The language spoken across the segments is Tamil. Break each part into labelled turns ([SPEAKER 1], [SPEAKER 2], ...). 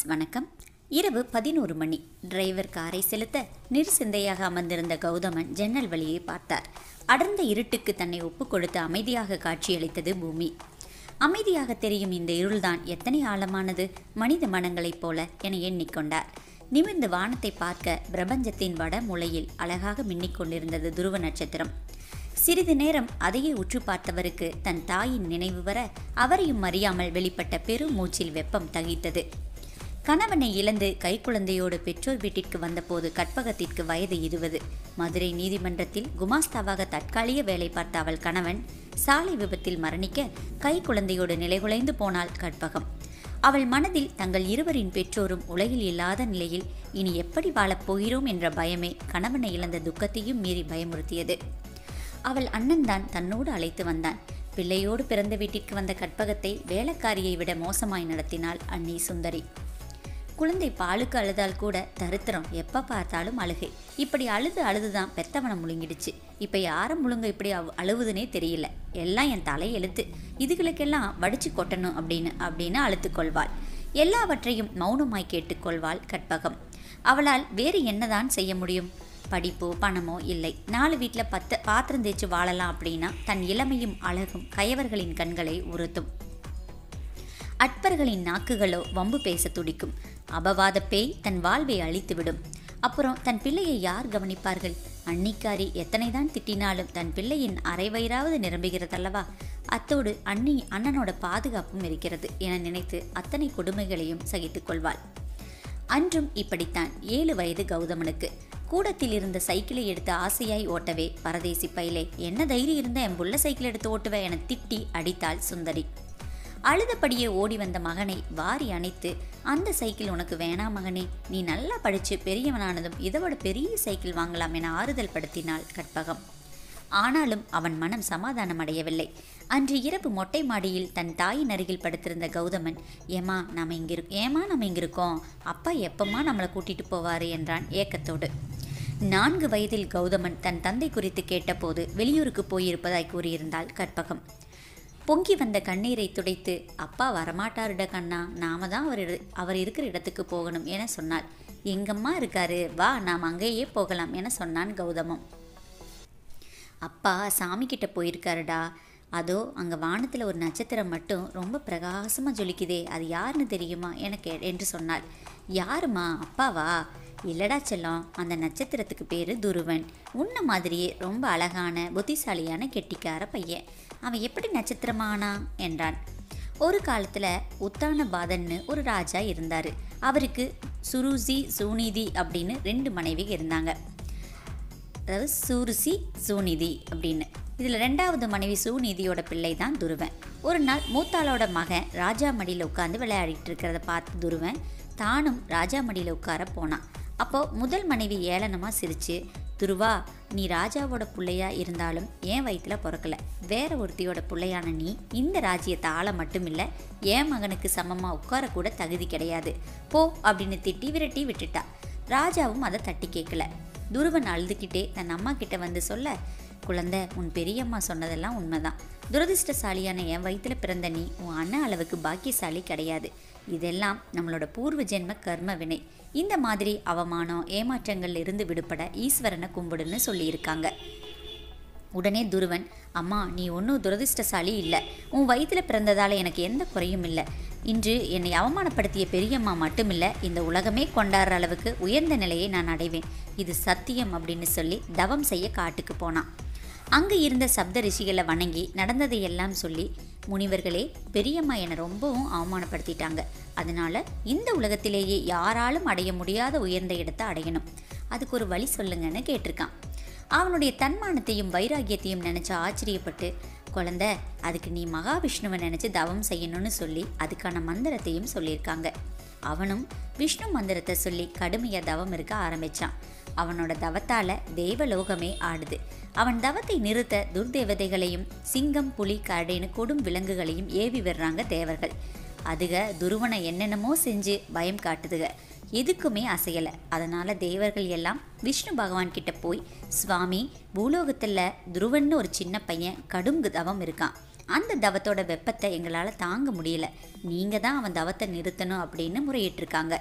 [SPEAKER 1] வணக்கம். இரவு 11 மணி. டிரைவர் காரை செலுத்த நிர்சிந்தையாக அமர்ந்திருந்த கௌதமன் ஜன்னல் வழியை பார்த்தார். அடர்ந்த இருட்டுக்கு தன்னை ஒப்புக் கொடுத்து அமைதியாக காட்சியளித்தது பூமி. அமைதியாக தெரியும் இந்த இருள்தான் எத்தனை ஆழமானது, மனித மனங்களைப் போல என எண்ணிக்கொண்டார். நிமிர்ந்து வானத்தை பார்க்க பிரபஞ்சத்தின் வட மூலையில் அழகாக மின்னிக் கொண்டிருந்தது துருவ நட்சத்திரம். சிறிது நேரம் அதையே உற்று பார்த்தவருக்கு தன் தாயின் நினைவு வர அவரையும் அறியாமல் வெளிப்பட்ட பெரும் மூச்சில் வெப்பம் தகித்தது. கணவனை இழந்து கைக்குழந்தையோடு பெற்றோர் வீட்டிற்கு வந்தபோது கற்பகத்திற்கு வயது 20. மதுரை நீதிமன்றத்தில் குமாஸ்தாவாக தற்காலிக வேலை பார்த்த அவள் கணவன் சாலை விபத்தில் மரணிக்க கைக்குழந்தையோடு நிலைகுலைந்து போனாள் கற்பகம். அவள் மனதில் தங்கள் இருவரின் பெற்றோரும் உலகில் இல்லாத நிலையில் இனி எப்படி வாழப்போகிறோம் என்ற பயமே கணவனை இழந்த துக்கத்தையும் மீறி பயமுறுத்தியது. அவள் அண்ணன்தான் தன்னோடு அழைத்து வந்தான். பிள்ளையோடு பிறந்த வீட்டிற்கு வந்த கற்பகத்தை வேலைக்காரியை விட மோசமாய் நடத்தினாள் அண்ணி சுந்தரி. குழந்தை பாலுக்கு அழுதால் கூட தரித்திரம், எப்போ பார்த்தாலும் அழுகை. இப்படி அழுதுதான் பெத்தவனை முழுங்கிடுச்சு. இப்போ யாரை முழுங்க இப்படி அழுவுதுன்னே தெரியல, எல்லாம் என் தலை எழுத்து, இதுகளுக்கெல்லாம் வடிச்சு கொட்டணும் அப்படின்னு அழுத்துக்கொள்வாள். எல்லாவற்றையும் மௌனமாய் கேட்டுக்கொள்வாள் கற்பகம். அவளால் வேறு என்னதான் செய்ய முடியும்? படிப்போ பணமோ இல்லை. 4 வீட்டில் 10 பாத்திரம் தேய்ச்சி வாழலாம் அப்படின்னா தன் இளமையும் அழகும் கயவர்களின் கண்களை உறுத்தும். அற்பர்களின் நாக்குகளோ வம்பு பேச துடிக்கும். அபவாத பேய் தன் வாழ்வை அழித்துவிடும். அப்புறம் தன் பிள்ளையை யார் கவனிப்பார்கள்? அன்னிக்காரி எத்தனைதான் திட்டினாலும் தன் பிள்ளையின் அரை வயிறாவது நிரம்புகிறதல்லவா? அத்தோடு அண்ணனோட பாதுகாப்பும் இருக்கிறது என நினைத்து அத்தனை கொடுமைகளையும் சகித்துக் கொள்வாள். அன்றும் இப்படித்தான். 7 வயது கௌதமனுக்கு. கூடத்தில் இருந்த சைக்கிளை எடுத்து ஆசையாய் ஓட்டவே, பரதேசி பையிலே, என்ன தைரியம் இருந்த என் புள்ள சைக்கிள் எடுத்து ஓட்டுவே என திட்டி அடித்தாள் சுந்தரி. அழுதபடியே ஓடி வந்த மகனை வாரி அணைத்து, அந்த சைக்கிள் உனக்கு வேணாம் மகனே, நீ நல்லா படித்து பெரியவனானதும் இதோட பெரிய சைக்கிள் வாங்கலாம் என ஆறுதல் படுத்தினாள் கற்பகம். ஆனாலும் அவன் மனம் சமாதானம் அடையவில்லை. அன்று இரவு மொட்டை மாடியில் தன் தாயின் அருகில் படுத்திருந்த கௌதமன், ஏமா நம்ம இங்கே இருக்கோம், அப்பா எப்பமா நம்மளை கூட்டிட்டு போவாரு என்றான் ஏக்கத்தோடு. 4 வயதில் கௌதமன் தன் தந்தை குறித்து கேட்டபோது வெளியூருக்கு போயிருப்பதாய் கூறியிருந்தாள் கற்பகம். பொங்கி வந்த கண்ணீரை துடைத்து, அப்பா வரமாட்டாருட கண்ணா, நாம தான் அவர் இருக்கிற இடத்துக்கு போகணும் என சொன்னாள். எங்கம்மா இருக்காரு, வா நாம் அங்கேயே போகலாம் என சொன்னான் கௌதமம். அப்பா சாமி கிட்ட போயிருக்காருடா, அதோ அங்கே வானத்தில் ஒரு நட்சத்திரம் மட்டும் ரொம்ப பிரகாசமாக ஜொலிக்குதே, அது யாருன்னு தெரியுமா என்று சொன்னாள். யாருமா, அப்பாவா? இல்லடா செல்லம், அந்த நட்சத்திரத்துக்கு பேர் துருவன். உன்ன மாதிரியே ரொம்ப அழகான புத்திசாலியான கெட்டிக்கார பையன். அவன் எப்படி நட்சத்திரமானா என்றான். ஒரு காலத்தில் உத்தானபாதன்னு ஒரு ராஜா இருந்தார். அவருக்கு சுருசி சூனிதி அப்படின்னு 2 மனைவி இருந்தாங்க. அதாவது சூரிசி சூநிதி அப்படின்னு. இதில் 2வது மனைவி சூநிதியோட பிள்ளை தான் துருவன். ஒரு நாள் மூத்தாளோட மகன் ராஜா மடியில் உட்காந்து விளையாடிட்டு இருக்கிறத பார்த்து துருவன் தானும் ராஜா மடியில் உட்கார போனான். அப்போது முதல் மனைவி ஏளனமாக சிரித்து, துருவா, நீ ராஜாவோட பிள்ளையா இருந்தாலும் என் வயிற்றில் பிறக்கல, வேற ஒருத்தியோட பிள்ளையான நீ இந்த ராஜ்யத்தை ஆள மட்டும் இல்லை, என் மகனுக்கு சமமாக உட்காரக்கூட தகுதி கிடையாது, போ அப்படின்னு திட்டி விரட்டி விட்டுட்டா. ராஜாவும் அதை தட்டி கேட்கல. துருவன் அழுதுகிட்டே தன் அம்மா கிட்ட வந்து சொல்ல, குழந்தை, உன் பெரியம்மா சொன்னதெல்லாம் உண்மைதான். துரதிர்ஷ்டசாலியான என் வயிற்றில் பிறந்த நீ உன் அண்ணன் அளவுக்கு பாக்கியசாலி கிடையாது. இதெல்லாம் நம்மளோட பூர்வ ஜென்ம கர்ம வினை. இந்த மாதிரி அவமானம் ஏமாற்றங்கள்ல இருந்து விடுபட ஈஸ்வரனை கும்பிடுன்னு சொல்லியிருக்காங்க. உடனே துருவன், அம்மா நீ ஒன்றும் துரதிர்ஷ்டசாலி இல்லை, உன் வயிற்றில் பிறந்ததால் எனக்கு எந்த குறையும் இல்லை. இன்று என்னை அவமானப்படுத்திய பெரியம்மா மட்டுமில்லை, இந்த உலகமே கொண்டாடுற அளவுக்கு உயர்ந்த நிலையை நான் அடைவேன், இது சத்தியம் அப்படின்னு சொல்லி தவம் செய்ய காட்டுக்கு போனான். அங்கே இருந்த சப்த ரிஷிகளை வணங்கி நடந்ததையெல்லாம் சொல்லி, முனிவர்களே, பெரியம்மா என்னை ரொம்பவும் அவமானப்படுத்திட்டாங்க, அதனால இந்த உலகத்திலேயே யாராலும் அடைய முடியாத உயர்ந்த இடத்தை அடையணும், அதுக்கு ஒரு வழி சொல்லுங்கன்னு கேட்டிருக்கான். அவனுடைய தன்மானத்தையும் வைராகியத்தையும் நினச்சி ஆச்சரியப்பட்டு, குழந்தை, அதுக்கு நீ மகாவிஷ்ணுவை நினச்சி தவம் செய்யணும்னு சொல்லி அதுக்கான மந்திரத்தையும் சொல்லியிருக்காங்க. அவனும் விஷ்ணு மந்திரத்தை சொல்லி கடுமையாக தவம் இருக்க ஆரம்பித்தான். அவனோட தவத்தால் தெய்வலோகமே ஆடுது. அவன் தவத்தை நிறுத்த துர்தேவதைகளையும் சிங்கம் புலி கரடின்னு கொடும் விலங்குகளையும் ஏவி விடுறாங்க தேவர்கள். அதுக துருவனை என்னென்னமோ செஞ்சு பயம் காட்டுதுக, எதுக்குமே அசையலை. அதனால் தேவர்கள் எல்லாம் விஷ்ணு பகவான் கிட்ட போய், சுவாமி, பூலோகத்தில் துருவன்னு ஒரு சின்ன பையன் கடும் தவம் இருக்கான், அந்த தவத்தோட வெப்பத்தை எங்களால் தாங்க முடியல. நீங்கள் தான் அவன் தவத்தை நிறுத்தணும் அப்படின்னு முறையிட்டிருக்காங்க.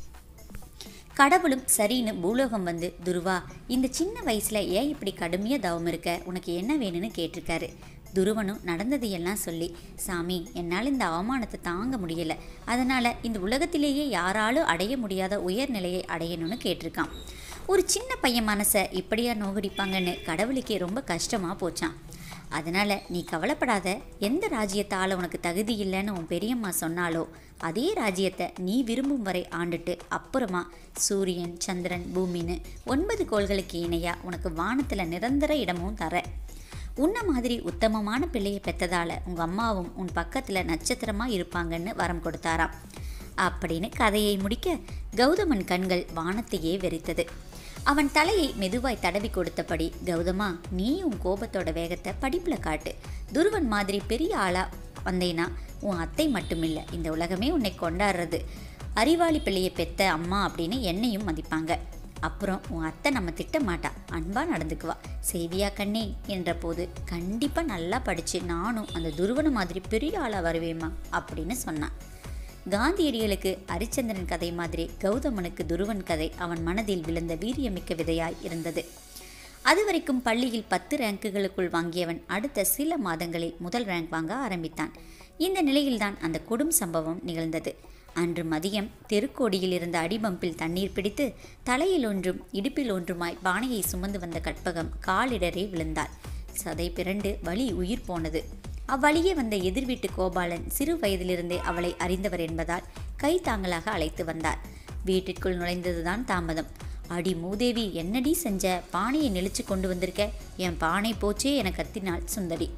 [SPEAKER 1] கடவுளும் சரின்னு பூலோகம் வந்து, துருவா, இந்த சின்ன வயசில் ஏன் இப்படி கடுமையாக தவம் இருக்க, உனக்கு என்ன வேணும்னு கேட்டிருக்காரு. துருவனும் நடந்ததையெல்லாம் சொல்லி, சாமி, என்னால் இந்த அவமானத்தை தாங்க முடியலை, அதனால் இந்த உலகத்திலேயே யாராலும் அடைய முடியாத உயர்நிலையை அடையணும்னு கேட்டிருக்கான். ஒரு சின்ன பையன் மனசை இப்படியா நோகடிப்பாங்கன்னு கடவுளுக்கே ரொம்ப கஷ்டமாக போச்சான். அதனால் நீ கவலைப்படாத, எந்த ராஜ்யத்தால் உனக்கு தகுதி இல்லைன்னு உன் பெரியம்மா சொன்னாலோ அதே ராஜ்யத்தை நீ விரும்பும் வரை ஆண்டுட்டு அப்புறமா சூரியன், சந்திரன், பூமின்னு 9 கோள்களுக்கு இணையாக உனக்கு வானத்தில் நிரந்தர இடமும் தர. உன்ன மாதிரி உத்தமமான பிள்ளையை பெற்றதால் உங்கள் அம்மாவும் உன் பக்கத்தில் நட்சத்திரமாக இருப்பாங்கன்னு வரம் கொடுத்தாராம். அப்படின்னு கதையை முடிக்க கௌதமன் கண்கள் வானத்தையே வெறித்தது. அவன் தலையை மெதுவாய் தடவி கொடுத்தபடி, கௌதமா, நீ உன் கோபத்தோட வேகத்தை படிப்பில் காட்டு. துருவன் மாதிரி பெரிய ஆளாக வந்தேன்னா உன் அத்தை மட்டுமில்லை, இந்த உலகமே உன்னை கொண்டாடுறது. அறிவாளி பிள்ளையை பெத்த அம்மா அப்படின்னு என்னையும் மதிப்பாங்க. அப்புறம் உன் அத்தை நம்ம திட்ட மாட்டா, அன்பாக நடந்துக்குவா. செய்வியா கண்ணே என்ற போது, கண்டிப்பாக நல்லா படித்து நானும் அந்த துருவன மாதிரி பெரிய ஆளாக வருவேம்மா அப்படின்னு சொன்னான். காந்தியடிகளுக்கு அரிச்சந்திரன் கதை மாதிரி கௌதமனுக்கு துருவன் கதை அவன் மனதில் விழுந்த வீரியமிக்க விதையாய் இருந்தது. அதுவரைக்கும் பள்ளியில் 10 ரேங்குகளுக்குள் வாங்கியவன் அடுத்த சில மாதங்களில் முதல் ரேங்க் வாங்க ஆரம்பித்தான். இந்த நிலையில்தான் அந்த கொடும் சம்பவம் நிகழ்ந்தது. அன்று மதியம் தெருக்கோடியில் இருந்த அடிபம்பில் தண்ணீர் பிடித்து தலையில் ஒன்றும் இடுப்பில் ஒன்றுமாய் பானையை சுமந்து வந்த கற்பகம் காலிடரே விழுந்தாள். சதை பிறண்டு வலி உயிர் போனது. அவ்வழியே வந்த எதிர்வீட்டு கோபாலன் சிறு வயதிலிருந்தே அவளை அறிந்தவர் என்பதால் கை தாங்கலாக அழைத்து வந்தார். வீட்டிற்குள் நுழைந்ததுதான் தாமதம். அடி மூதேவி, என்னடி செஞ்ச? பானையை நெளிச்சு கொண்டு வந்திருக்க, என் பானை போச்சே என கத்தினாள் சுந்தரி.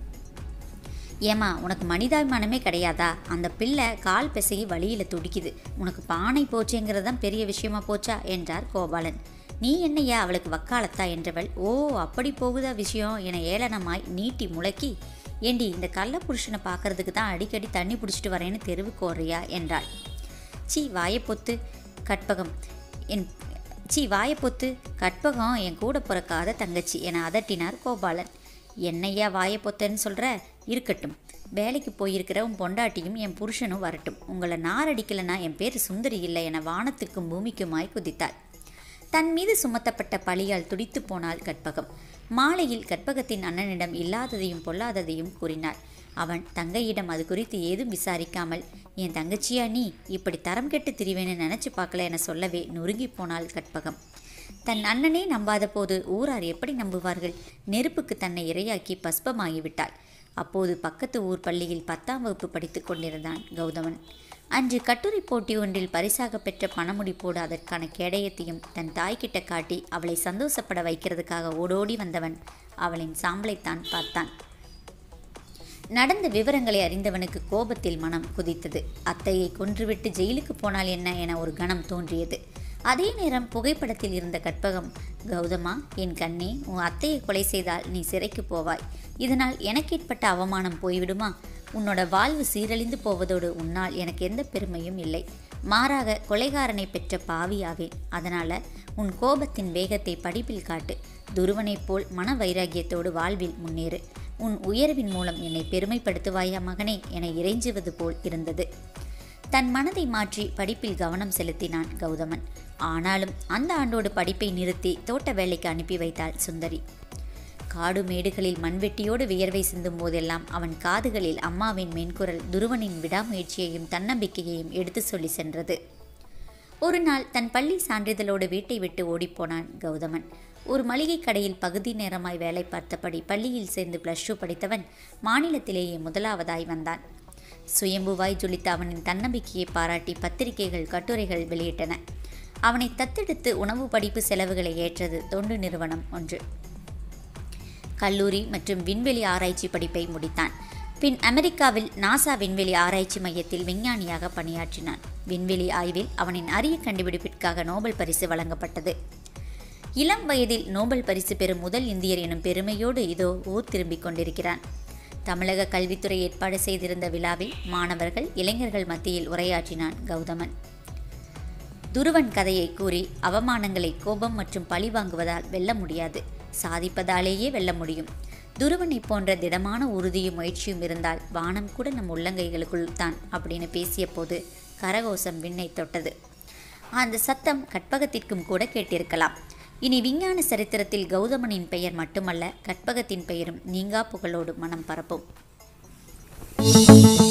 [SPEAKER 1] ஏமா, உனக்கு மனிதாபிமானமே கிடையாதா? அந்த பிள்ளை கால் பிசையை வழியில் துடிக்குது, உனக்கு பானை போச்சேங்கிறதான் பெரிய விஷயமா போச்சா என்றார் கோபாலன். நீ என்னையா அவளுக்கு வக்காலத்தா என்றவள், ஓ அப்படி போகுதா விஷயம் என ஏளனமாய் நீட்டி முழக்கி, ஏண்டி, இந்த கள்ள புருஷனை பார்க்கறதுக்கு தான் அடிக்கடி தண்ணி பிடிச்சிட்டு வரேன்னு தெருவுக்கு ஓடுறியா என்றாள். வாயப்பொத்து கற்பகம் என் கூட பிறக்காத தங்கச்சி என அதட்டினார் கோபாலன். என்னையா வாயப்பொத்தன்னு சொல்கிற? இருக்கட்டும், வேலைக்கு போயிருக்கிற உன் பொண்டாட்டியும் என் புருஷனும் வரட்டும், உங்களை நாரடிக்கலைன்னா என் பேர் சுந்தரி இல்லை என வானத்துக்கும் பூமிக்குமாய் குதித்தாள். தன் மீது சுமத்தப்பட்ட பழியால் துடித்து போனாள் கற்பகம். மாலையில் கற்பகத்தின் அண்ணனிடம் இல்லாததையும் பொல்லாததையும் கூறினாள். அவன் தங்கையிடம் அது குறித்து ஏதும் விசாரிக்காமல், என் தங்கச்சியா நீ, இப்படி தரம் கெட்டு திரிவேன்னு நினச்சி பார்க்கல என சொல்லவே நொறுங்கி போனாள் கற்பகம். தன் அண்ணனே நம்பாத போது ஊரார் எப்படி நம்புவார்கள்? நெருப்புக்கு தன்னை இரையாக்கி பஸ்பமாகிவிட்டாள். அப்போது பக்கத்து ஊர் பள்ளியில் 10ஆம் வகுப்பு படித்து கொண்டிருந்தான் கௌதமன். அன்று கட்டுரை போட்டி ஒன்றில் பரிசாக பெற்ற பணமுடிப்போடு அதற்கான கேடயத்தையும் தன் தாய்கிட்ட காட்டி அவளை சந்தோஷப்பட வைக்கிறதுக்காக ஓடோடி வந்தவன் அவளின் சாம்பலைத்தான் பார்த்தான். நடந்த விவரங்களை அறிந்தவனுக்கு கோபத்தில் மனம் குதித்தது. அத்தையை கொன்றுவிட்டு ஜெயிலுக்கு போனால் என்ன என ஒரு கணம் தோன்றியது. அதே நேரம் புகைப்படத்தில் இருந்த கற்பகம், கௌதமா, என் கண்ணே, உன் அத்தையை கொலை செய்தால் நீ சிறைக்கு போவாய். இதனால் எனக்கு ஏற்பட்ட அவமானம் போய்விடுமா? உன்னோட வாழ்வு சீரழிந்து போவதோடு உன்னால் எனக்கு எந்த பெருமையும் இல்லை. மாறாக கொலைகாரனை பெற்ற பாவியாவேன். அதனால் உன் கோபத்தின் வேகத்தை படிப்பில் காட்டு. துருவனைப் போல் மன வைராகியத்தோடு வாழ்வில் முன்னேறு. உன் உயர்வின் மூலம் என்னை பெருமைப்படுத்துவாயா மகனே என இறைஞ்சுவது போல் இருந்தது. தன் மனதை மாற்றி படிப்பில் கவனம் செலுத்தினான் கௌதமன். ஆனாலும் அந்த ஆண்டோடு படிப்பை நிறுத்தி தோட்ட வேலைக்கு அனுப்பி வைத்தாள் சுந்தரி. காடு மேடுகளில் மண்வெட்டியோடு வியர்வை சிந்தும் போதெல்லாம் அவன் காதுகளில் அம்மாவின் மென்குரல் துருவனின் விடாமுயற்சியையும் தன்னம்பிக்கையையும் எடுத்து சொல்லி சென்றது. ஒரு நாள் தன் பள்ளி சான்றிதழோடு வீட்டை விட்டு ஓடிப்போனான் கௌதமன். ஒரு மளிகை கடையில் பகுதி நேரமாய் வேலை பார்த்தபடி பள்ளியில் சேர்ந்து +2 படித்தவன் மாநிலத்திலேயே முதலாவதாய் வந்தான். சுயம்புவாய் ஜொலித்த அவனின் தன்னம்பிக்கையை பாராட்டி பத்திரிகைகள், கட்டுரைகள் வெளியிட்டன. அவனை தத்தெடுத்து உணவு படிப்பு செலவுகளை ஏற்றது தொண்டு நிறுவனம் ஒன்று. கல்லூரி மற்றும் விண்வெளி ஆராய்ச்சி படிப்பை முடித்தான். பின் அமெரிக்காவில் நாசா விண்வெளி ஆராய்ச்சி மையத்தில் விஞ்ஞானியாக பணியாற்றினான். விண்வெளி ஆய்வில் அவனின் அரிய கண்டுபிடிப்பிற்காக நோபல் பரிசு வழங்கப்பட்டது. இளம் வயதில் நோபல் பரிசு பெறும் முதல் இந்தியர் எனும் பெருமையோடு இதோ ஊர் திரும்பிக் கொண்டிருக்கிறான். தமிழக கல்வித்துறை ஏற்பாடு செய்திருந்த விழாவில் மாணவர்கள், இளைஞர்கள் மத்தியில் உரையாற்றினான் கௌதமன். துருவன் கதையை கூறி அவமானங்களை கோபம் மற்றும் பழி வாங்குவதால் வெல்ல முடியாது, சாதிப்பதாலேயே வெல்ல முடியும். துருவனை போன்ற திடமான உறுதியும் முயற்சியும் இருந்தால் வானம் கூட நம் உள்ளங்கைகளுக்குள் தான் அப்படின்னு பேசிய போது கரகோஷம் விண்ணை தொட்டது. அந்த சத்தம் கற்பகத்திற்கும் கூட கேட்டிருக்கலாம். இனி விஞ்ஞான சரித்திரத்தில் கௌதமனின் பெயர் மட்டுமல்ல, கற்பகத்தின் பெயரும் நீங்கா புகழோடு மனம் பரப்பும்.